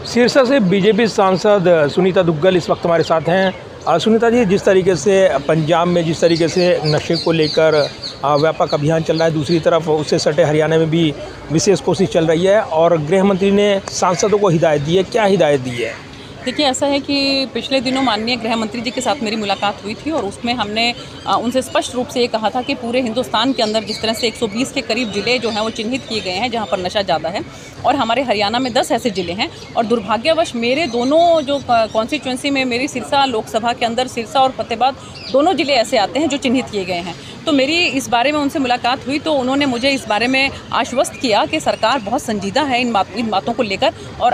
सिरसा से बीजेपी सांसद सुनीता दुग्गल इस वक्त हमारे साथ हैं। सुनीता जी, जिस तरीके से पंजाब में जिस तरीके से नशे को लेकर व्यापक अभियान चल रहा है, दूसरी तरफ उससे सटे हरियाणा में भी विशेष कोशिश चल रही है और गृह मंत्री ने सांसदों को हिदायत दी है। क्या हिदायत दी है? देखिए, ऐसा है कि पिछले दिनों माननीय गृह मंत्री जी के साथ मेरी मुलाकात हुई थी और उसमें हमने उनसे स्पष्ट रूप से ये कहा था कि पूरे हिंदुस्तान के अंदर जिस तरह से 120 के करीब ज़िले जो हैं वो चिन्हित किए गए हैं जहां पर नशा ज़्यादा है, और हमारे हरियाणा में 10 ऐसे ज़िले हैं। और दुर्भाग्यवश मेरे दोनों जो कॉन्स्टिट्यूंसी में मेरी सिरसा लोकसभा के अंदर सिरसा और फतेहाबाद दोनों ज़िले ऐसे आते हैं जो चिन्हित किए गए हैं। तो मेरी इस बारे में उनसे मुलाकात हुई तो उन्होंने मुझे इस बारे में आश्वस्त किया कि सरकार बहुत संजीदा है इन बातों को लेकर। और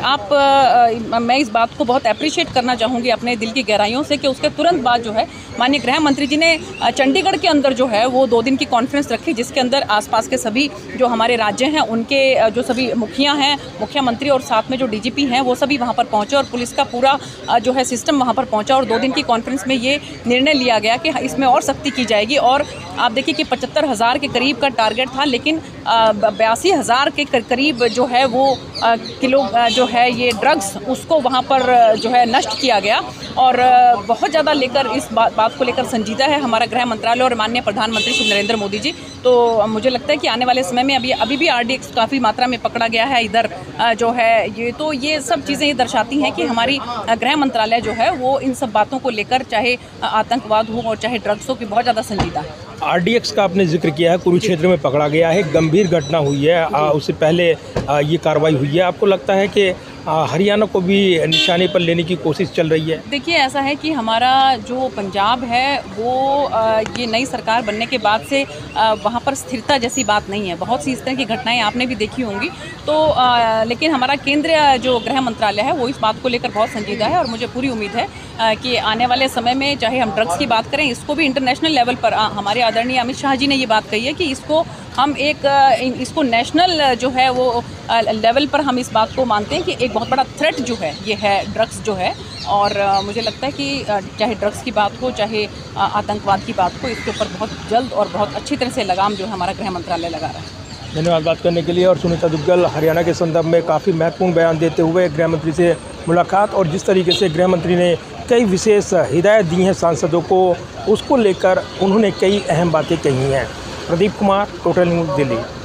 मैं इस बात को बहुत अप्रिशिएट करना चाहूँगी अपने दिल की गहराइयों से कि उसके तुरंत बाद जो है माननीय गृह मंत्री जी ने चंडीगढ़ के अंदर जो है वो 2 दिन की कॉन्फ्रेंस रखी, जिसके अंदर आसपास के सभी जो हमारे राज्य हैं उनके जो सभी मुखिया हैं, मुख्यमंत्री और साथ में जो डीजीपी हैं वो सभी वहाँ पर पहुँचे और पुलिस का पूरा जो है सिस्टम वहाँ पर पहुँचा। और 2 दिन की कॉन्फ्रेंस में ये निर्णय लिया गया कि इसमें और सख्ती की जाएगी। और आप देखिए कि 75,000 के करीब का टारगेट था, लेकिन 82,000 के करीब जो है वो किलो जो है ये ड्रग्स उसको वहाँ पर जो है नष्ट किया गया। और बहुत ज़्यादा लेकर इस बात को लेकर संजीदा है हमारा गृह मंत्रालय और माननीय प्रधानमंत्री श्री नरेंद्र मोदी जी। तो मुझे लगता है कि आने वाले समय में अभी भी RDX काफ़ी मात्रा में पकड़ा गया है इधर जो है ये। तो ये सब चीज़ें ये दर्शाती हैं कि हमारी गृह मंत्रालय जो है वो इन सब बातों को लेकर चाहे आतंकवाद हो और चाहे ड्रग्स हो की बहुत ज़्यादा संजीदा है। RDX का आपने जिक्र किया है, कुरुक्षेत्र में पकड़ा गया है, गंभीर घटना हुई है, उससे पहले ये कार्रवाई हुई है। आपको लगता है कि हरियाणा को भी निशाने पर लेने की कोशिश चल रही है? देखिए, ऐसा है कि हमारा जो पंजाब है वो ये नई सरकार बनने के बाद से वहाँ पर स्थिरता जैसी बात नहीं है। बहुत सी इस तरह की घटनाएं आपने भी देखी होंगी। तो लेकिन हमारा केंद्रीय जो गृह मंत्रालय है वो इस बात को लेकर बहुत संजीदा है और मुझे पूरी उम्मीद है कि आने वाले समय में चाहे हम ड्रग्स की बात करें, इसको भी इंटरनेशनल लेवल पर हमारे आदरणीय अमित शाह जी ने ये बात कही है कि इसको हम इसको नेशनल जो है वो लेवल पर हम इस बात को मानते हैं कि एक बहुत बड़ा थ्रेट जो है ये है ड्रग्स जो है। और मुझे लगता है कि चाहे ड्रग्स की बात हो चाहे आतंकवाद की बात हो, इसके ऊपर बहुत जल्द और बहुत अच्छी तरह से लगाम जो है हमारा गृह मंत्रालय लगा रहा है। धन्यवाद बात करने के लिए। और सुनीता दुग्गल हरियाणा के संदर्भ में काफ़ी महत्वपूर्ण बयान देते हुए गृह मंत्री से मुलाकात और जिस तरीके से गृह मंत्री ने कई विशेष हिदायत दी हैं सांसदों को, उसको लेकर उन्होंने कई अहम बातें कही हैं। Pradeep Kumar, total news, Delhi.